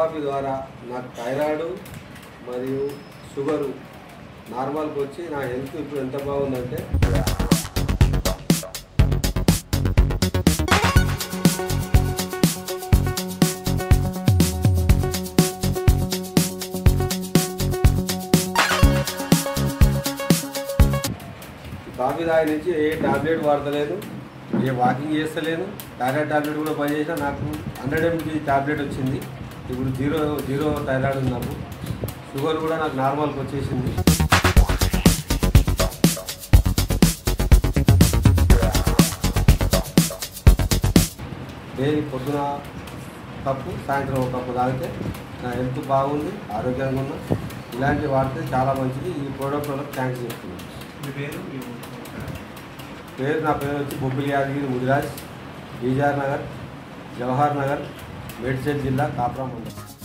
Coffee ద్వారా నాకు thyroid మరియు షుగరు నార్మల్కి వచ్చి నా హెల్త్ ఇప్పుడు ఎంత బాగుందంటే కాఫీ తాగి నుంచి ఏ టాబ్లెట్ వాడతలేదు, ఏ వాకింగ్ చేస్తలేను. థైరాయిడ్ టాబ్లెట్ కూడా పనిచేసినా నాకు 100 mg టాబ్లెట్ వచ్చింది. ఇప్పుడు జీరో థైరాయిడ్ ఉంది నాకు. షుగర్ కూడా నాకు నార్మల్కి వచ్చేసింది. డైలీ పొద్దున కప్పు, సాయంత్రం ఒక కప్పు తాగితే నా హెల్త్ బాగుంది, ఆరోగ్యంగా ఉన్నా. ఇలాంటివి వాడితే చాలా మంచిది. ఈ ప్రోడక్ట్ వాళ్ళకి థ్యాంక్స్ చెప్తున్నాను. నా పేరు వచ్చి బొబ్బిలి యాదగిరి ముదిరాజ్, బీజార్ నగర్, జవహర్ నగర్, మేడ్చల్ జిల్లా, కాపురం మండలం.